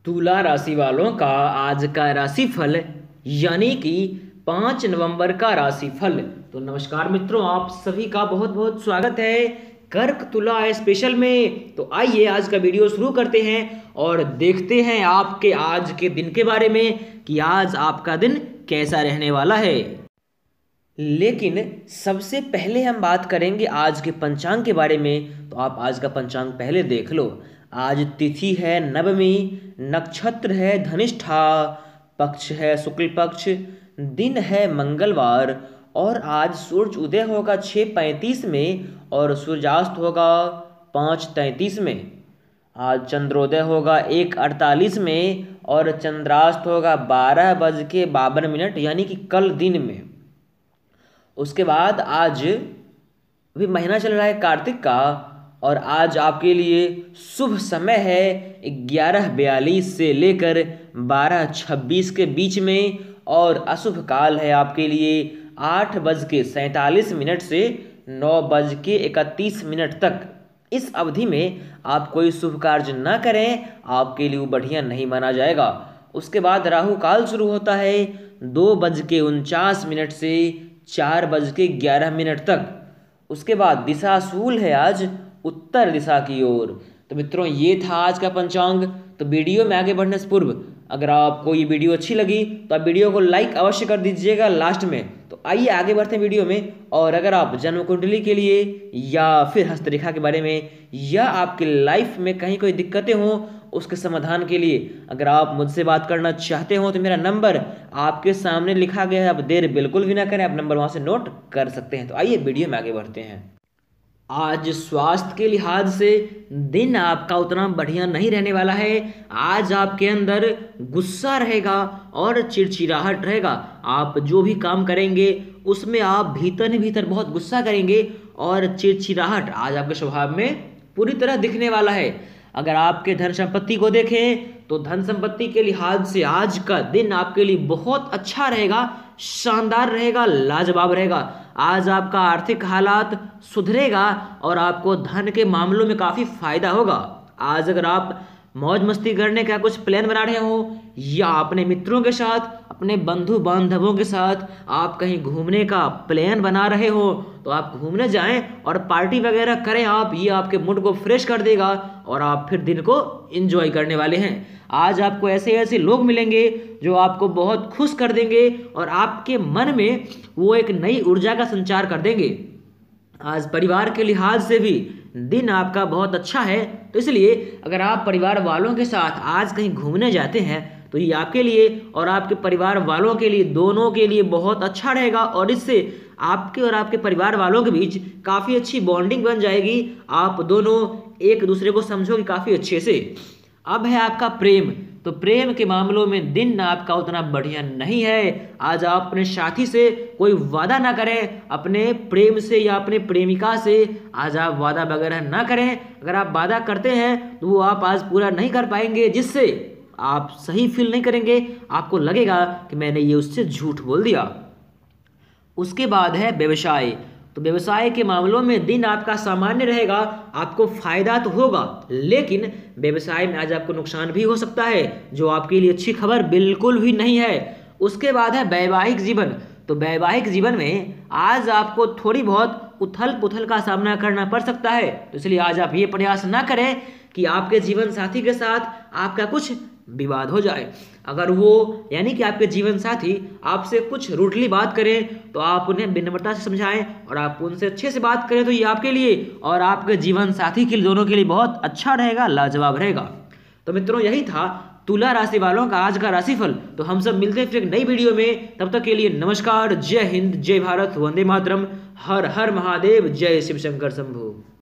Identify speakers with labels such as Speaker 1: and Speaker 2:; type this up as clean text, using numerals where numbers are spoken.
Speaker 1: तुला राशि वालों का आज का राशिफल यानी कि 5 नवंबर का राशिफल। तो नमस्कार मित्रों, आप सभी का बहुत बहुत स्वागत है कर्क तुला स्पेशल में। तो आइए आज का वीडियो शुरू करते हैं और देखते हैं आपके आज के दिन के बारे में कि आज आपका दिन कैसा रहने वाला है। लेकिन सबसे पहले हम बात करेंगे आज के पंचांग के बारे में। तो आप आज का पंचांग पहले देख लो। आज तिथि है नवमी, नक्षत्र है धनिष्ठा, पक्ष है शुक्ल पक्ष, दिन है मंगलवार और आज सूर्य उदय होगा 6:35 में और सूर्यास्त होगा 5:33 में। आज चंद्रोदय होगा 1:48 में और चंद्रास्त होगा 12:52 यानी कि कल दिन में। उसके बाद आज अभी महीना चल रहा है कार्तिक का और आज आपके लिए शुभ समय है 11:42 से लेकर 12:26 के बीच में और अशुभ काल है आपके लिए 8:47 से 9:31 तक। इस अवधि में आप कोई शुभ कार्य ना करें, आपके लिए वो बढ़िया नहीं माना जाएगा। उसके बाद राहु काल शुरू होता है 2:49 से 4:11 तक। उसके बाद दिशा शूल है आज उत्तर दिशा की ओर। तो मित्रों, ये था आज का पंचांग। तो वीडियो में आगे बढ़ने से पूर्व अगर आपको ये वीडियो अच्छी लगी तो आप वीडियो को लाइक अवश्य कर दीजिएगा लास्ट में। तो आइए आगे बढ़ते हैं वीडियो में। और अगर आप जन्म कुंडली के लिए या फिर हस्तरेखा के बारे में या आपकी लाइफ में कहीं कोई दिक्कतें हों उसके समाधान के लिए अगर आप मुझसे बात करना चाहते हो तो मेरा नंबर आपके सामने लिखा गया है। आप देर बिल्कुल भी ना करें, आप नंबर वहां से नोट कर सकते हैं। तो आइए वीडियो में आगे बढ़ते हैं। आज स्वास्थ्य के लिहाज से दिन आपका उतना बढ़िया नहीं रहने वाला है। आज आपके अंदर गुस्सा रहेगा और चिड़चिड़ाहट रहेगा। आप जो भी काम करेंगे उसमें आप भीतर ही भीतर बहुत गुस्सा करेंगे और चिड़चिड़ाहट आज आपके स्वभाव में पूरी तरह दिखने वाला है। अगर आपके धन संपत्ति को देखें तो धन संपत्ति के लिहाज से आज का दिन आपके लिए बहुत अच्छा रहेगा, शानदार रहेगा, लाजवाब रहेगा। आज आपका आर्थिक हालात सुधरेगा और आपको धन के मामलों में काफ़ी फायदा होगा। आज अगर आप मौज मस्ती करने का कुछ प्लान बना रहे हो या अपने मित्रों के साथ, अपने बंधु बांधवों के साथ आप कहीं घूमने का प्लान बना रहे हो तो आप घूमने जाएं और पार्टी वगैरह करें आप। ये आपके मूड को फ्रेश कर देगा और आप फिर दिन को एंजॉय करने वाले हैं। आज आपको ऐसे ऐसे लोग मिलेंगे जो आपको बहुत खुश कर देंगे और आपके मन में वो एक नई ऊर्जा का संचार कर देंगे। आज परिवार के लिहाज से भी दिन आपका बहुत अच्छा है। तो इसलिए अगर आप परिवार वालों के साथ आज कहीं घूमने जाते हैं तो ये आपके लिए और आपके परिवार वालों के लिए, दोनों के लिए बहुत अच्छा रहेगा और इससे आपके और आपके परिवार वालों के बीच काफ़ी अच्छी बॉन्डिंग बन जाएगी। आप दोनों एक दूसरे को समझोगे काफ़ी अच्छे से। अब है आपका प्रेम। तो प्रेम के मामलों में दिन आपका उतना बढ़िया नहीं है। आज आप अपने साथी से कोई वादा ना करें, अपने प्रेम से या अपने प्रेमिका से आज आप वादा वगैरह ना करें। अगर आप वादा करते हैं तो वो आप आज पूरा नहीं कर पाएंगे, जिससे आप सही फील नहीं करेंगे। आपको लगेगा कि मैंने ये उससे झूठ बोल दिया। उसके बाद है व्यवसाय। तो व्यवसाय के मामलों में दिन आपका सामान्य रहेगा। आपको फायदा तो होगा लेकिन व्यवसाय में आज आपको नुकसान भी हो सकता है, जो आपके लिए अच्छी खबर बिल्कुल भी नहीं है। उसके बाद है वैवाहिक जीवन। तो वैवाहिक जीवन में आज आपको थोड़ी बहुत उथल पुथल का सामना करना पड़ सकता है। तो इसलिए आज आप ये प्रयास ना करें कि आपके जीवन साथी के साथ आपका कुछ विवाद हो जाए। अगर वो यानी कि आपके जीवन साथी आपसे कुछ रूडली बात करें तो आप उन्हें विनम्रता से समझाएं और आप उनसे अच्छे से बात करें तो ये आपके लिए और आपके जीवन साथी के लिए, दोनों के लिए बहुत अच्छा रहेगा, लाजवाब रहेगा। तो मित्रों, यही था तुला राशि वालों का आज का राशिफल। तो हम सब मिलते हैं फिर एक नई वीडियो में। तब तक के लिए नमस्कार, जय हिंद, जय भारत, वंदे मातरम, हर हर महादेव, जय शिव शंकर शंभू।